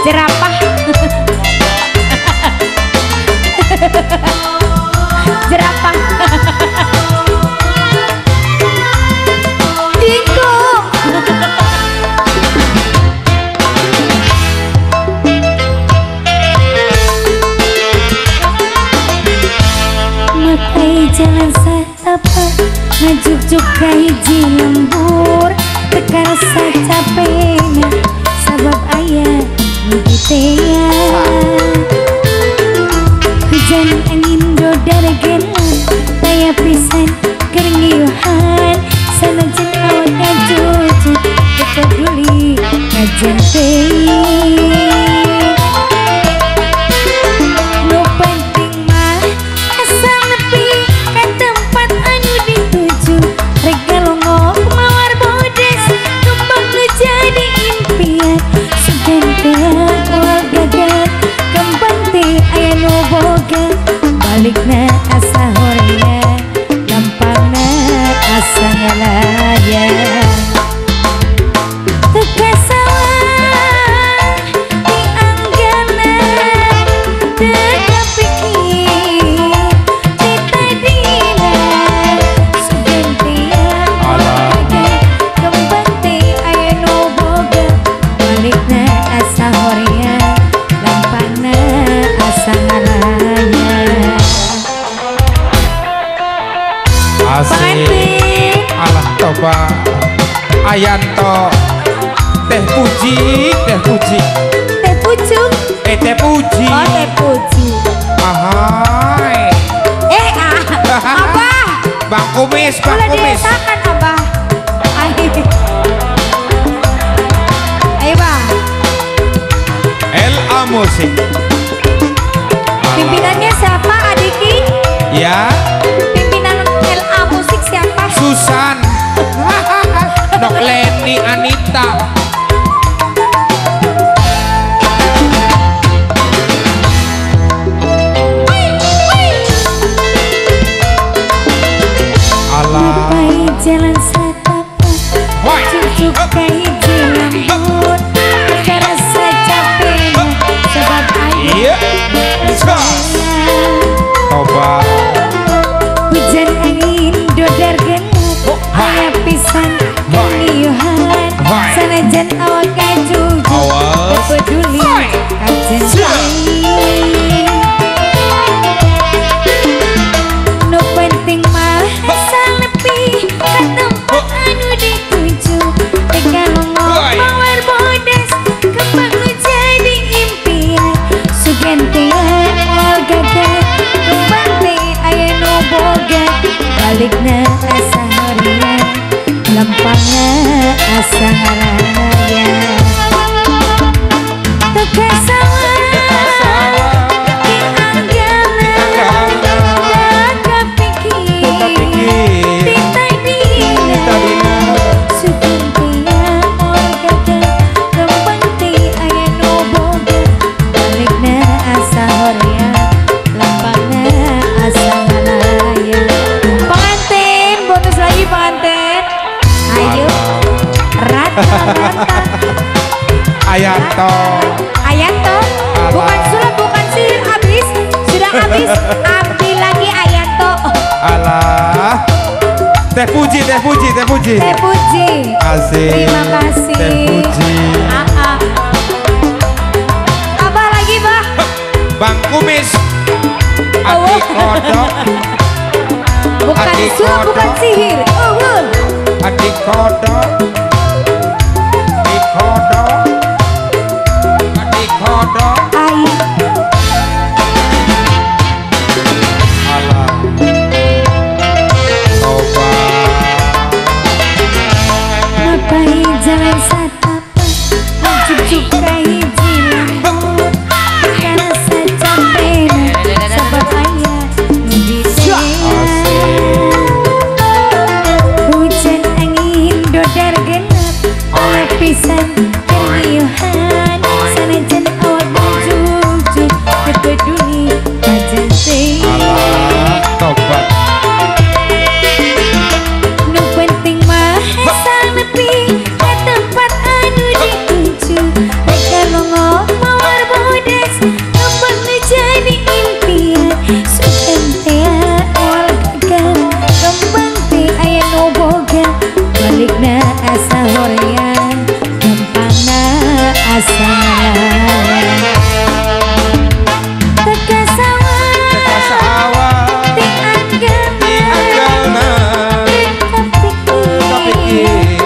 Jerapah. Jerapah. Diko. Makai jalan setapak, ngajuk-juk ka hiji lembur, teka rasa capekna sabab aya nu ditea. Hujan angin dodar gelan, daya pisan keur ngiyuhan, sanajan awak ngajujuk teu peduli kajen teuing. Nu penting mah asal nepi ka tempat anu dituju, rek galongok mawar bodes kembang nu jadi impian. Sugan teu moal gagal kembang teh aya nu boga, balikna asa horea gampangna asa ngalayang. Teka salah dianggana, teka pikir di tadina, sugan teh kembang teh aya nu boga, balikna asa horea gampangna asa ngalayang. Asik. Alah coba Ayanto teh puji, teh puji, Teh pucuk. teh puji. Oh, teh puji. Ahai. Abah. Bang Kumis, Bang Boleh Kumis. diletakkan Abah. Ayo. Ayo Bang. LA Musik. Pimpinannya siapa Adiki? Ya, Pimpinan LA Musik siapa? Susan. Dok Leni Anita. Alah. Mapai jalan setapak, Woi. cucuk ka hiji lembur, teka rasa capekna sebab aya Iya. Coba. hujan angin dodar genep, aya pisan ngiyuhan, sanajan awak ngajujuk Awas. teu peduli kajen teuing. Nu penting mah asal nepi ka tempat anu dituju, teh galongok mawar bodas kembang nu jadi impian. Sugan teh moal gagal kembang teh aya nu boga, balikna asa horea gampangna asa ngalayang. Teka salah dianggana, teka pikir di tadina, sugan teh moal gagal kembang teh aya nu boga, balikna asa horea gampangna asa ngalayang. Pengantin, bonus lagi pengantin. Ayo, rata. Ayanto. Ayanto, bukan sulap, bukan sihir, habis, sudah habis, ambil lagi Ayanto. Alah. Teh puji, teh puji, teh puji. Teh puji. Asik. Terima kasih. Teh puji. Abah lagi bah. Bang Kumis. Adik kodok. Bukan Adik sulap, bukan kodok. sihir. Adik kodok. Adik kodok. Adik kodok. Ayo. Alah. Coba. Mapai jalan setapak, ngajuk-juk ka hiji lembur, teka rasa capekna sabab aya nu ditea. Hujan angin dodar genep, asa teka sawah Dianggana Kapikir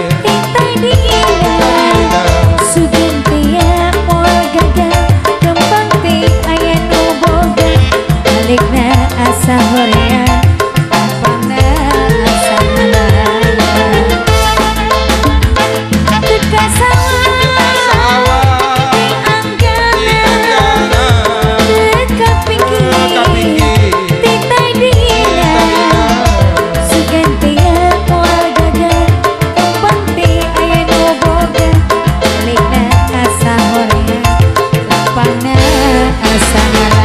asa horean apana asa malaya teka sawah dianggana teka pikir titai dina sugantia moal gagal kembang te aya nu boga balikna asa horean apana asa malaya